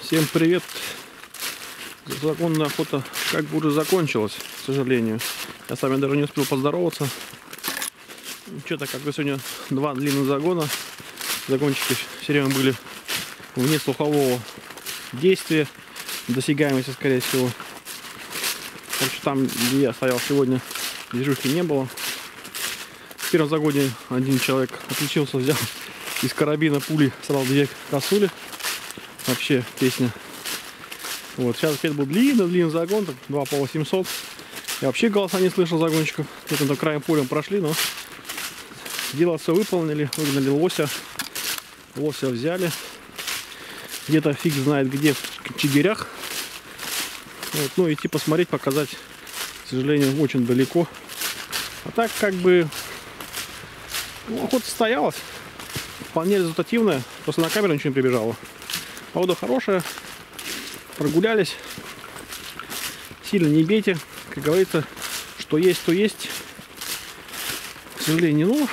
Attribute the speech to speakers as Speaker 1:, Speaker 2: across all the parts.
Speaker 1: Всем привет! Законная охота как бы уже закончилась, к сожалению. Я с вами даже не успел поздороваться. Что-то как бы сегодня два длинных загона. Загончики все время были вне слухового действия, досягаемости, скорее всего. Так что там, где я стоял сегодня, движухи не было. В первом загоне один человек отличился, взял из карабина пули, сразу две косули. Вообще песня. Вот, сейчас опять был длинный загон, 2 по 800. Я вообще голоса не слышал загонщиков. Где-то краем полем прошли, но дело все выполнили. Выгнали лося. Лося взяли. Где-то фиг знает где, в Чигирях. Вот, ну, идти посмотреть, показать, к сожалению, очень далеко. А так, как бы, ну, охота состоялась. Вполне результативная. Просто на камеру ничего не прибежало. Погода хорошая. Прогулялись. Сильно не бейте. Как говорится, что есть, то есть. К сожалению, ну,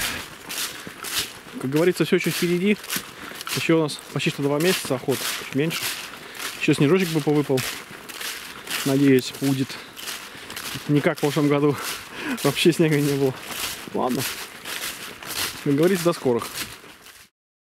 Speaker 1: как говорится, все еще впереди. Еще у нас почти что 2 месяца охоты. Чуть меньше. Еще снежочек бы повыпал. Надеюсь, будет. Не как в прошлом году. Вообще снега не было. Ладно. Как говорится, до скорых.